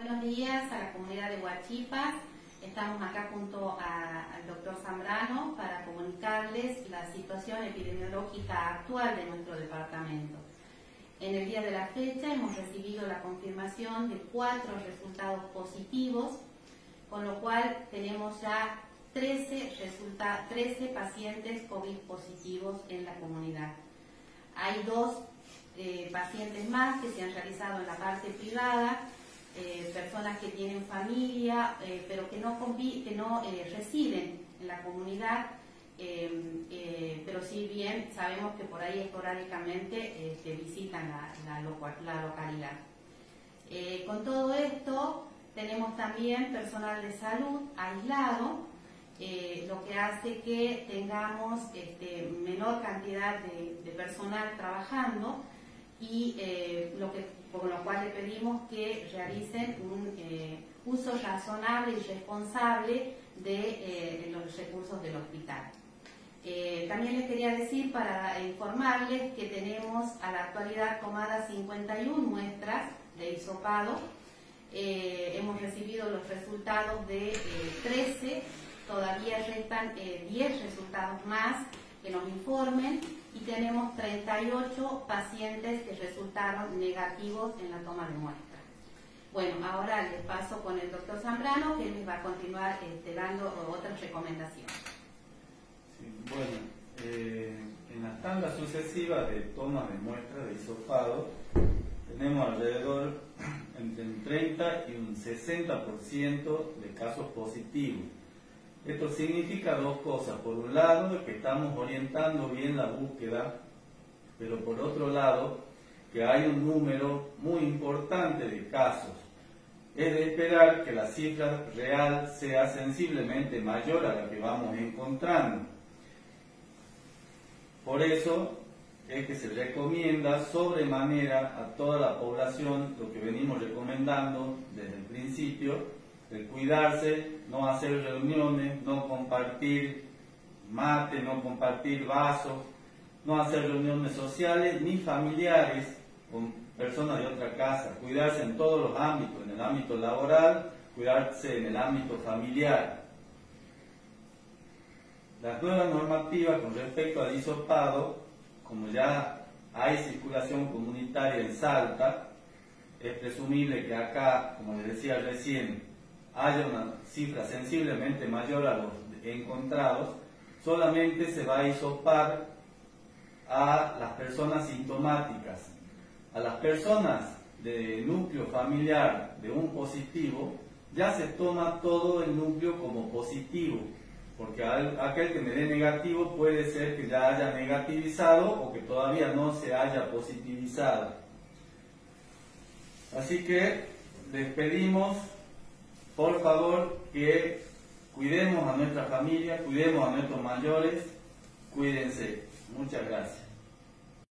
Buenos días a la comunidad de Huachipas. Estamos acá junto al doctor Zambrano para comunicarles la situación epidemiológica actual de nuestro departamento. En el día de la fecha hemos recibido la confirmación de 4 resultados positivos, con lo cual tenemos ya 13 pacientes COVID positivos en la comunidad. Hay 2 pacientes más que se han realizado en la parte privada, personas que tienen familia, pero que no residen en la comunidad, pero si bien sabemos que por ahí esporádicamente visitan la localidad. Con todo esto tenemos también personal de salud aislado, lo que hace que tengamos menor cantidad de personal trabajando y con lo cual le pedimos que realicen un uso razonable y responsable de los recursos del hospital. También les quería decir, para informarles, que tenemos a la actualidad tomadas 51 muestras de hisopado. Hemos recibido los resultados de 13, todavía restan 10 resultados más que nos informen, y tenemos 38 pacientes que resultaron negativos en la toma de muestra. Bueno, ahora les paso con el doctor Zambrano, que les va a continuar dando otras recomendaciones. Sí, bueno, en las tandas sucesivas de toma de muestra de hisopado tenemos alrededor entre un 30 y un 60% de casos positivos. Esto significa 2 cosas. Por un lado, que estamos orientando bien la búsqueda, pero por otro lado, que hay un número muy importante de casos. Es de esperar que la cifra real sea sensiblemente mayor a la que vamos encontrando. Por eso es que se recomienda sobremanera a toda la población lo que venimos recomendando desde el principio: el cuidarse, no hacer reuniones, no compartir mate, no compartir vasos, no hacer reuniones sociales ni familiares con personas de otra casa, cuidarse en todos los ámbitos, en el ámbito laboral, cuidarse en el ámbito familiar. Las nuevas normativas con respecto al hisopado, como ya hay circulación comunitaria en Salta, es presumible que acá, como les decía recién, haya una cifra sensiblemente mayor a los encontrados. Solamente se va a hisopar a las personas sintomáticas. A las personas de núcleo familiar de un positivo, ya se toma todo el núcleo como positivo, porque aquel que me dé negativo puede ser que ya haya negativizado o que todavía no se haya positivizado. Así que les pedimos, por favor, que cuidemos a nuestra familia, cuidemos a nuestros mayores, cuídense. Muchas gracias.